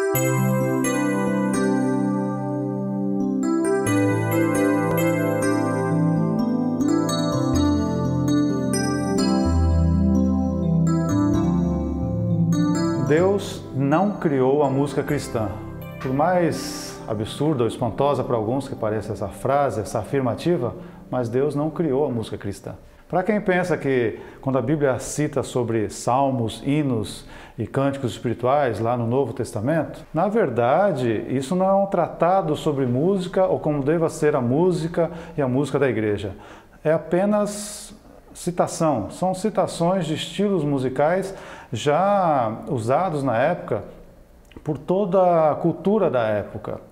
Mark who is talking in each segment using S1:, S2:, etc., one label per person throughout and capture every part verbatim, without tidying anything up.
S1: Deus não criou a música cristã. Por mais absurda ou espantosa para alguns que pareça essa frase, essa afirmativa, mas Deus não criou a música cristã. Para quem pensa que quando a Bíblia cita sobre salmos, hinos e cânticos espirituais lá no Novo Testamento, na verdade isso não é um tratado sobre música ou como deva ser a música e a música da igreja. É apenas citação, são citações de estilos musicais já usados na época por toda a cultura da época.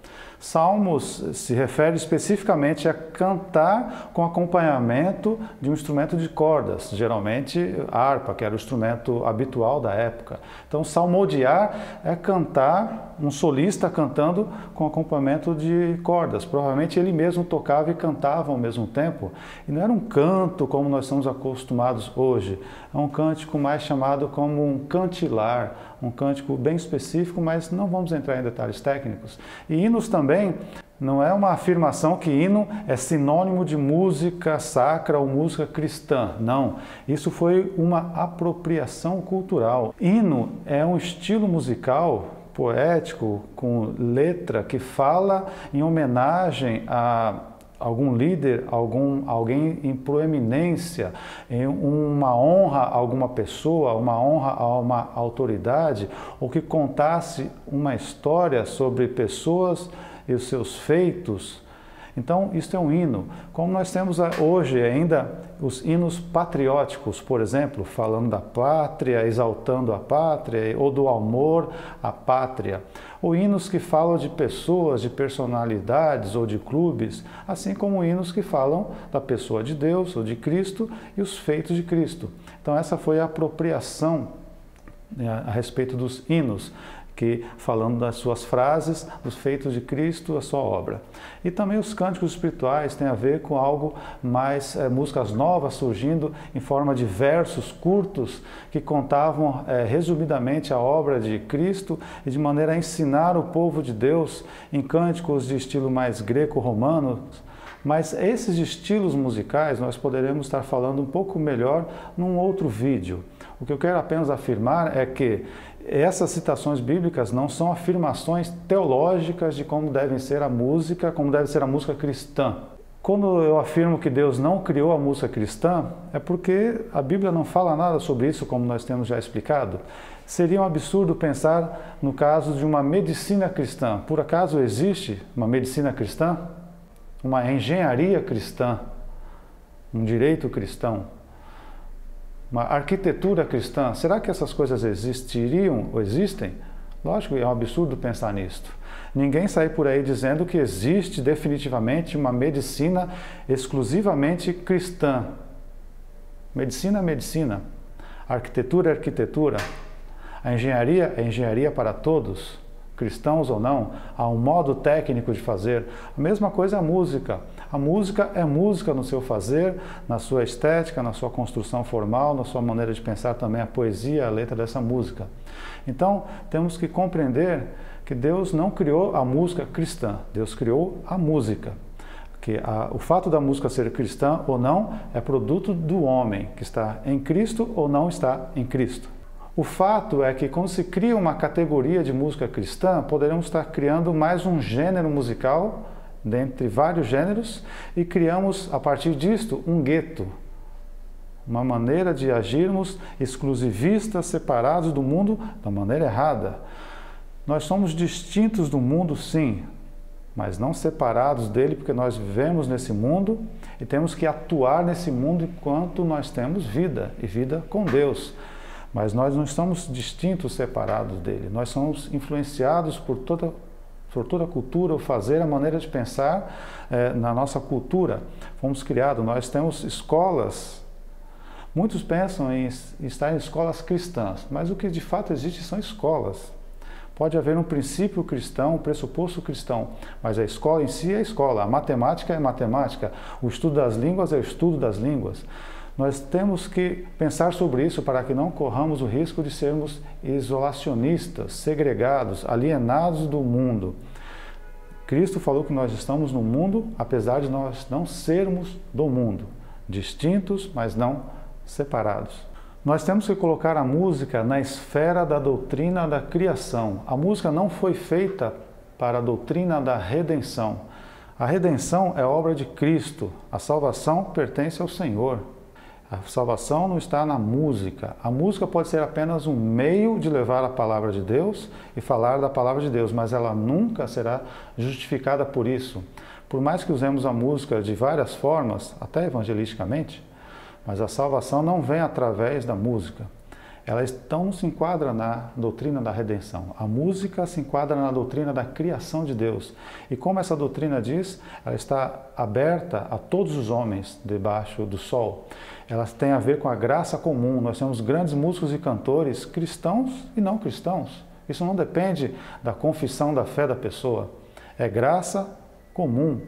S1: Salmos se refere especificamente a cantar com acompanhamento de um instrumento de cordas, geralmente a harpa, que era o instrumento habitual da época. Então, salmodiar é cantar, um solista cantando com acompanhamento de cordas. Provavelmente ele mesmo tocava e cantava ao mesmo tempo. E não era um canto como nós estamos acostumados hoje. É um cântico mais chamado como um cantilar, um cântico bem específico, mas não vamos entrar em detalhes técnicos. E hinos também não é uma afirmação que hino é sinônimo de música sacra ou música cristã. Não, isso foi uma apropriação cultural. Hino é um estilo musical poético, com letra, que fala em homenagem a algum líder, algum, alguém em proeminência, em uma honra a alguma pessoa, uma honra a uma autoridade, ou que contasse uma história sobre pessoas e os seus feitos. Então, isso é um hino. Como nós temos hoje ainda os hinos patrióticos, por exemplo, falando da pátria, exaltando a pátria, ou do amor à pátria. Ou hinos que falam de pessoas, de personalidades ou de clubes, assim como hinos que falam da pessoa de Deus ou de Cristo e os feitos de Cristo. Então, essa foi a apropriação, né, a respeito dos hinos, que falando das suas frases, dos feitos de Cristo, a sua obra. E também os cânticos espirituais têm a ver com algo mais, é, músicas novas surgindo em forma de versos curtos que contavam é, resumidamente a obra de Cristo e de maneira a ensinar o povo de Deus em cânticos de estilo mais greco-romano. Mas esses estilos musicais nós poderemos estar falando um pouco melhor num outro vídeo. O que eu quero apenas afirmar é que essas citações bíblicas não são afirmações teológicas de como deve ser a música, como deve ser a música cristã. Quando eu afirmo que Deus não criou a música cristã, é porque a Bíblia não fala nada sobre isso, como nós temos já explicado. Seria um absurdo pensar no caso de uma medicina cristã. Por acaso existe uma medicina cristã? Uma engenharia cristã? Um direito cristão? Uma arquitetura cristã? Será que essas coisas existiriam ou existem? Lógico que é um absurdo pensar nisto. Ninguém sai por aí dizendo que existe definitivamente uma medicina exclusivamente cristã. Medicina é medicina. Arquitetura é arquitetura. A engenharia é engenharia para todos, cristãos ou não. Há um modo técnico de fazer. A mesma coisa a música. A música é música no seu fazer, na sua estética, na sua construção formal, na sua maneira de pensar também a poesia, a letra dessa música. Então, temos que compreender que Deus não criou a música cristã, Deus criou a música. Que a, o fato da música ser cristã ou não é produto do homem, que está em Cristo ou não está em Cristo. O fato é que quando se cria uma categoria de música cristã, poderemos estar criando mais um gênero musical, dentre vários gêneros, e criamos, a partir disto, um gueto. Uma maneira de agirmos exclusivistas, separados do mundo, da maneira errada. Nós somos distintos do mundo, sim, mas não separados dele, porque nós vivemos nesse mundo e temos que atuar nesse mundo enquanto nós temos vida, e vida com Deus. Mas nós não estamos distintos, separados dele. Nós somos influenciados por toda por toda a cultura, o fazer, a maneira de pensar eh, na nossa cultura. Fomos criados, nós temos escolas. Muitos pensam em estar em escolas cristãs, mas o que de fato existe são escolas. Pode haver um princípio cristão, um pressuposto cristão, mas a escola em si é a escola. A matemática é matemática, o estudo das línguas é o estudo das línguas. Nós temos que pensar sobre isso para que não corramos o risco de sermos isolacionistas, segregados, alienados do mundo. Cristo falou que nós estamos no mundo, apesar de nós não sermos do mundo, distintos, mas não separados. Nós temos que colocar a música na esfera da doutrina da criação. A música não foi feita para a doutrina da redenção. A redenção é obra de Cristo, a salvação pertence ao Senhor. A salvação não está na música. A música pode ser apenas um meio de levar a palavra de Deus e falar da palavra de Deus, mas ela nunca será justificada por isso. Por mais que usemos a música de várias formas, até evangelisticamente, mas a salvação não vem através da música. Ela então não se enquadra na doutrina da redenção. A música se enquadra na doutrina da criação de Deus. E como essa doutrina diz, ela está aberta a todos os homens debaixo do sol. Ela tem a ver com a graça comum. Nós temos grandes músicos e cantores cristãos e não cristãos. Isso não depende da confissão da fé da pessoa. É graça comum.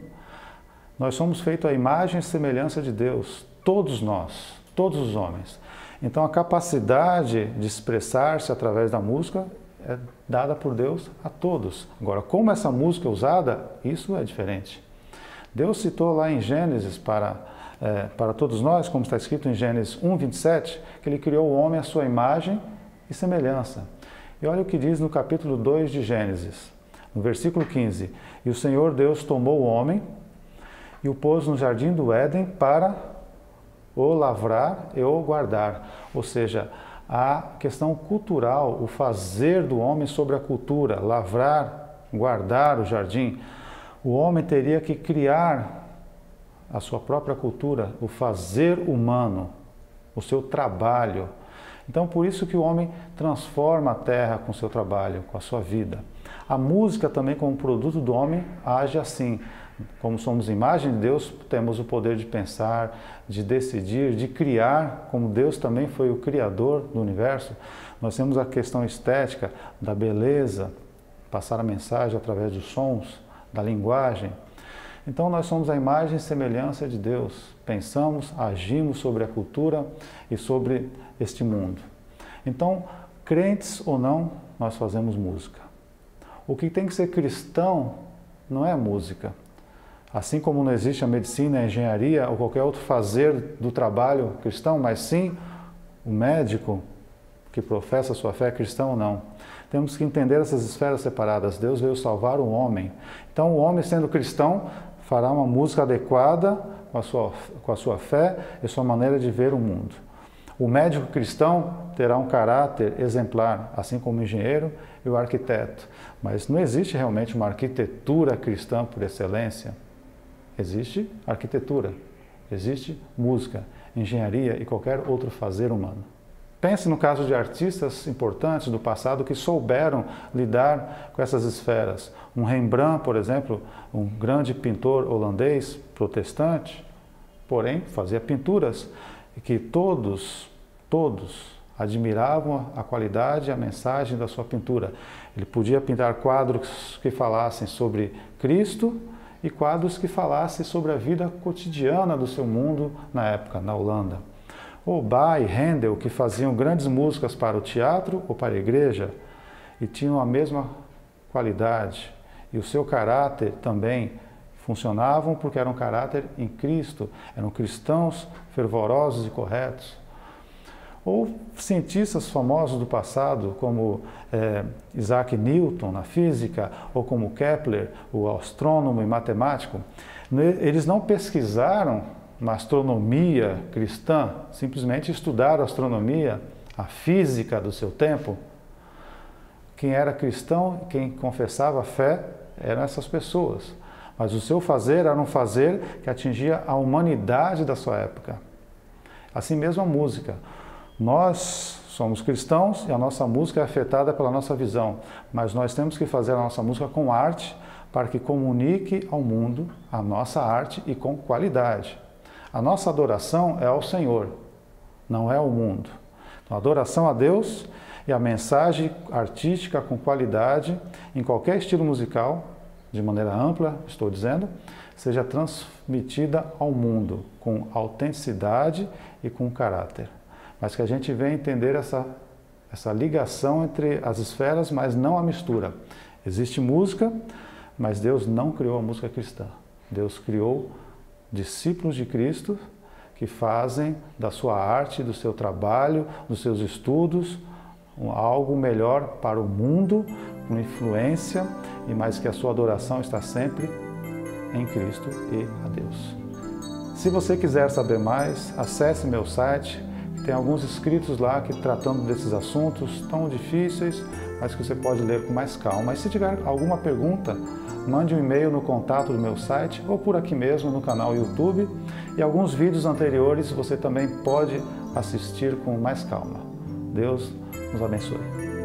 S1: Nós somos feitos à imagem e semelhança de Deus. Todos nós, todos os homens. Então a capacidade de expressar-se através da música é dada por Deus a todos. Agora, como essa música é usada, isso é diferente. Deus citou lá em Gênesis para, é, para todos nós, como está escrito em Gênesis um, vinte e sete, que Ele criou o homem à sua imagem e semelhança. E olha o que diz no capítulo dois de Gênesis, no versículo quinze. E o Senhor Deus tomou o homem e o pôs no jardim do Éden para o lavrar e o guardar. Ou seja, a questão cultural, o fazer do homem sobre a cultura, lavrar, guardar o jardim. O homem teria que criar a sua própria cultura, o fazer humano, o seu trabalho. Então, por isso que o homem transforma a terra com o seu trabalho, com a sua vida. A música também, como produto do homem, age assim. Como somos imagem de Deus, temos o poder de pensar, de decidir, de criar, como Deus também foi o criador do universo. Nós temos a questão estética, da beleza, passar a mensagem através dos sons, da linguagem. Então nós somos a imagem e semelhança de Deus. Pensamos, agimos sobre a cultura e sobre este mundo. Então, crentes ou não, nós fazemos música. O que tem que ser cristão não é a música. Assim como não existe a medicina, a engenharia ou qualquer outro fazer do trabalho cristão, mas sim o médico que professa sua fé cristã ou não. Temos que entender essas esferas separadas. Deus veio salvar o homem. Então o homem, sendo cristão, fará uma música adequada com a sua, com a sua fé e sua maneira de ver o mundo. O médico cristão terá um caráter exemplar, assim como o engenheiro e o arquiteto. Mas não existe realmente uma arquitetura cristã por excelência. Existe arquitetura, existe música, engenharia e qualquer outro fazer humano. Pense no caso de artistas importantes do passado que souberam lidar com essas esferas. Um Rembrandt, por exemplo, um grande pintor holandês, protestante, porém fazia pinturas que todos, todos admiravam a qualidade e a mensagem da sua pintura. Ele podia pintar quadros que falassem sobre Cristo, e quadros que falassem sobre a vida cotidiana do seu mundo na época, na Holanda. Ou Bach e Handel, que faziam grandes músicas para o teatro ou para a igreja e tinham a mesma qualidade. E o seu caráter também funcionavam porque eram um caráter em Cristo, eram cristãos fervorosos e corretos. Ou cientistas famosos do passado, como é, Isaac Newton na física, ou como Kepler, o astrônomo e matemático, eles não pesquisaram uma astronomia cristã, simplesmente estudaram a astronomia, a física do seu tempo. Quem era cristão, quem confessava a fé, eram essas pessoas. Mas o seu fazer era um fazer que atingia a humanidade da sua época. Assim mesmo a música. Nós somos cristãos e a nossa música é afetada pela nossa visão, mas nós temos que fazer a nossa música com arte para que comunique ao mundo a nossa arte e com qualidade. A nossa adoração é ao Senhor, não é ao mundo. Então, a adoração a Deus e a mensagem artística com qualidade, em qualquer estilo musical, de maneira ampla, estou dizendo, seja transmitida ao mundo com autenticidade e com caráter. Mas que a gente venha entender essa, essa ligação entre as esferas, mas não a mistura. Existe música, mas Deus não criou a música cristã. Deus criou discípulos de Cristo que fazem da sua arte, do seu trabalho, dos seus estudos, algo melhor para o mundo, com influência, e mais que a sua adoração está sempre em Cristo e a Deus. Se você quiser saber mais, acesse meu site, tem alguns escritos lá que tratando desses assuntos tão difíceis, mas que você pode ler com mais calma. E se tiver alguma pergunta, mande um e-mail no contato do meu site ou por aqui mesmo no canal YouTube. E alguns vídeos anteriores você também pode assistir com mais calma. Deus nos abençoe.